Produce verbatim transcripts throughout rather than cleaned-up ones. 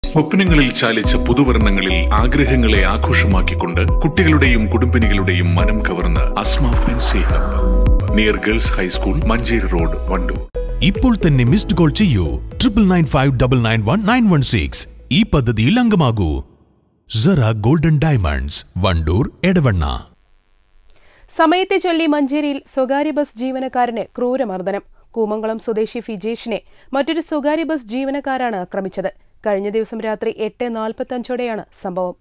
സ്വപ്നങ്ങളിൽ ചാലിച്ച പുതുവർണ്ണങ്ങളിൽ ആഗ്രഹങ്ങളെ ആഘോഷമാക്കിക്കൊണ്ട് കുട്ടികളുടെയും കുടുംബിനികളുടെയും മനം കവർന്ന് Asma fancy hub near girls high school Manjeri road Wandoor. ഇപ്പോൾ തന്നെ മിസ്ഡ് കോൾ ചെയ്യൂ triple nine five double nine one nine one six. ഈ പദ്ധതിയിൽ അംഗമാകൂ. Zara golden diamonds, Wandoor, Edavanna. സമയത്തെ ചൊല്ലി മഞ്ചേരിയിൽ സ്വകാര്യ ബസ് ജീവനക്കാരന് ക്രൂരമർദ്ദനം. കൂമംകുളം സ്വദേശി ഫിജേഷിനെ മറ്റൊരു സ്വകാര്യ ബസ് ജീവനക്കാരാണ് ആക്രമിച്ചത്. കഴിഞ്ഞ ദിവസം രാത്രി എട്ട് നാൽപ്പത്തഞ്ചോടെയാണ് സംഭവം.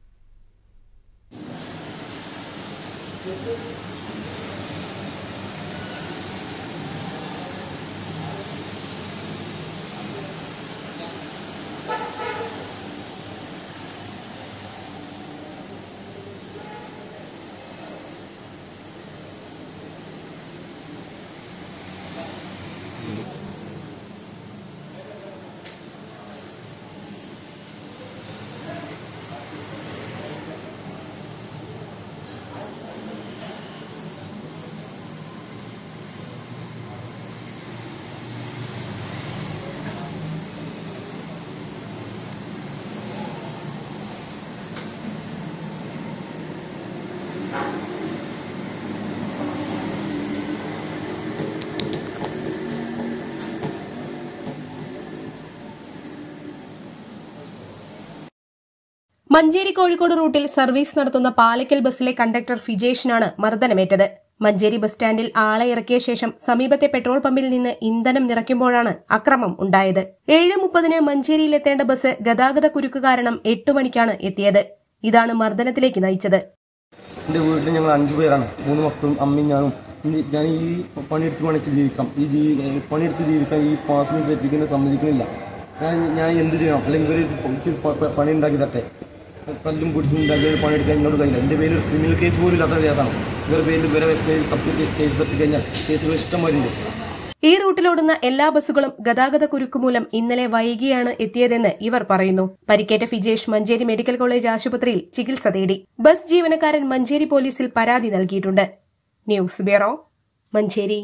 മഞ്ചേരി കോഴിക്കോട് റൂട്ടിൽ സർവീസ് നടത്തുന്ന പാലക്കൽ ബസ്സിലെ കണ്ടക്ടർ ഫിജേഷിനാണ് മർദ്ദനമേറ്റത്. മഞ്ചേരി ബസ് സ്റ്റാൻഡിൽ ആളെ ഇറക്കിയ ശേഷം സമീപത്തെ പെട്രോൾ പമ്പിൽ നിന്ന് ഇന്ധനം നിറയ്ക്കുമ്പോഴാണ് അക്രമം ഉണ്ടായത്. ഏഴ് മുപ്പതിന് മഞ്ചേരിയിലെത്തേണ്ട ബസ് ഗതാഗത കുരുക്ക് കാരണം എട്ടു മണിക്കാണ് എത്തിയത്. ഇതാണ് മർദ്ദനത്തിലേക്ക് നയിച്ചത്. എന്റെ വീട്ടിൽ ഞങ്ങൾ അഞ്ചു പേരാണ്, മൂന്ന് മക്കളും അമ്മയും ഞാനും. ഞാൻ ഈ പണിയെടുത്ത് പണിക്ക് ജീവിക്കാം, ഈ പണിയെടുത്ത് ജീവിക്കാൻ ഈ ഫാസ്റ്റിന് തെറ്റിക്കുന്നത് സമ്മതിക്കുന്നില്ല. ഞാൻ ഞാൻ എന്ത് ചെയ്യണം? അല്ലെങ്കിൽ ഇവർ പണി ഉണ്ടാക്കി തട്ടെ. തല്ലും പിടിച്ചും ഉണ്ടാക്കി പണിയെടുക്കാൻ എന്നോട് കഴിയില്ല. എൻ്റെ പേര് ക്രിമിനൽ കേസ് പോലും ഇല്ലാത്ത കേസാണ്. ഇവരുടെ പേരിൽ ഇവരെ തപ്പി കേസ് തപ്പിക്കഴിഞ്ഞാൽ കേസുകൾ ഇഷ്ടംമാരുണ്ട്. ഈ റൂട്ടിലോടുന്ന എല്ലാ ബസ്സുകളും ഗതാഗത കുരുക്ക് മൂലം ഇന്നലെ വൈകിയാണ് എത്തിയതെന്ന് ഇവർ പറയുന്നു. പരിക്കേറ്റ ഫിജേഷ് മഞ്ചേരി മെഡിക്കൽ കോളേജ് ആശുപത്രിയിൽ ചികിത്സ തേടി. ബസ് ജീവനക്കാരൻ മഞ്ചേരി പോലീസിൽ പരാതി നൽകിയിട്ടുണ്ട്. News bureau, Manjeri.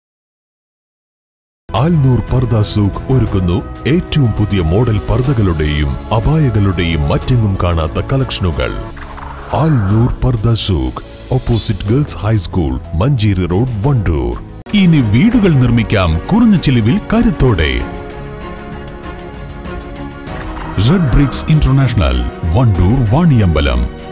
ആൽനൂർ പർദ സൂഖ് ഒരുക്കുന്നു ഏറ്റവും പുതിയ മോഡൽ പർദകളുടെയും അപായകളുടെയും മറ്റെങ്ങും കാണാത്ത കളക്ഷനുകൾ. Alnoor Pardha Souq, opposite girls high school, Manjeri road, Wandoor. ഇനി വീടുകൾ നിർമ്മിക്കാം കുറഞ്ഞ ചിലവിൽ കരുത്തോടെ. Red bricks international, Wandoor, Vaniyambalam.